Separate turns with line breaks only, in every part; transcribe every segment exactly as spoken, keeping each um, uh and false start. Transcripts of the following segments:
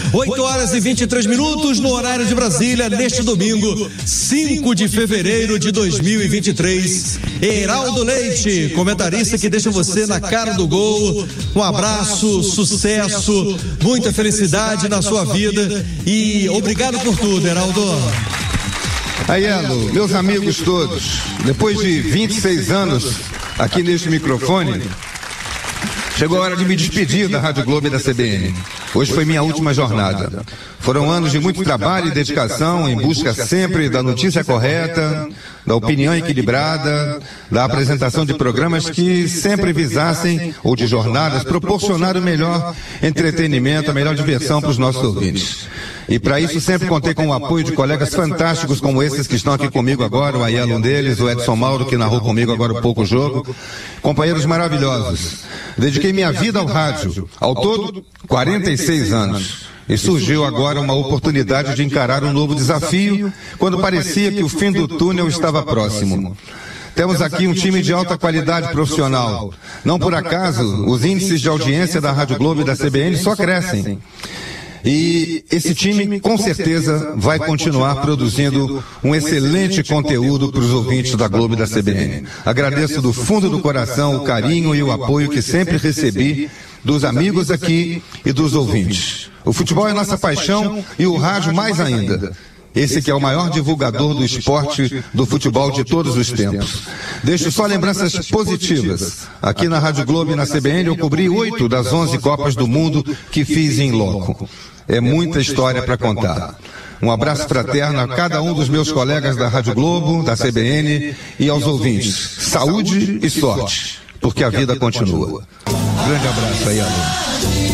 oito horas e vinte e três minutos no horário de Brasília, neste domingo, cinco de fevereiro de dois mil e vinte e três. Heraldo Leite, comentarista que deixa você na cara do gol. Um abraço, sucesso, muita felicidade na sua vida e obrigado por tudo, Heraldo.
Aiello, meus amigos todos, depois de vinte e seis anos aqui neste microfone, chegou a hora de me despedir da Rádio Globo e da C B N. Hoje foi minha última jornada. Foram anos de muito trabalho e dedicação em busca sempre da notícia correta, da opinião equilibrada, da apresentação de programas que sempre visassem, ou de jornadas, proporcionar o melhor entretenimento, a melhor diversão para os nossos ouvintes. E para isso sempre contei com o apoio de colegas fantásticos como esses que estão aqui comigo agora, o Aiello um deles, o Edson Mauro, que narrou comigo agora há pouco o jogo. Companheiros maravilhosos. Dediquei minha vida ao rádio, ao todo quarenta e seis anos. E surgiu agora uma oportunidade de encarar um novo desafio, quando parecia que o fim do túnel estava próximo. Temos aqui um time de alta qualidade profissional. Não por acaso, os índices de audiência da Rádio Globo e da C B N só crescem. E esse time, com certeza, vai continuar produzindo um excelente conteúdo para os ouvintes da Globo e da C B N. Agradeço do fundo do coração o carinho e o apoio que sempre recebi dos amigos aqui e dos ouvintes. O futebol é nossa paixão e o rádio mais ainda. Esse que é o maior divulgador do esporte do futebol de todos os tempos. Deixo só lembranças positivas. Aqui na Rádio Globo e na C B N eu cobri oito das onze Copas do Mundo que fiz em loco. É muita história para contar. Um abraço fraterno a cada um dos meus colegas da Rádio Globo, da C B N e aos ouvintes. Saúde e sorte, porque a vida continua. Grande abraço aí, Alô.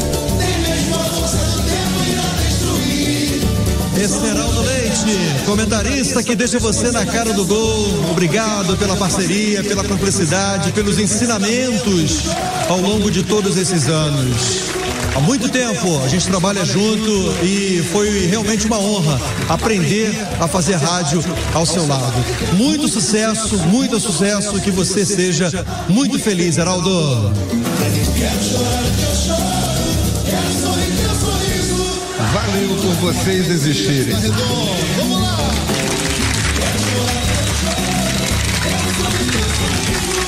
Esse é Heraldo Leite, comentarista que deixa você na cara do gol. Obrigado pela parceria, pela cumplicidade, pelos ensinamentos ao longo de todos esses anos. Há muito tempo a gente trabalha junto e foi realmente uma honra aprender a fazer rádio ao seu lado. Muito sucesso, muito sucesso, que você seja muito feliz, Heraldo.
Valeu por vocês existirem.
Vamos lá!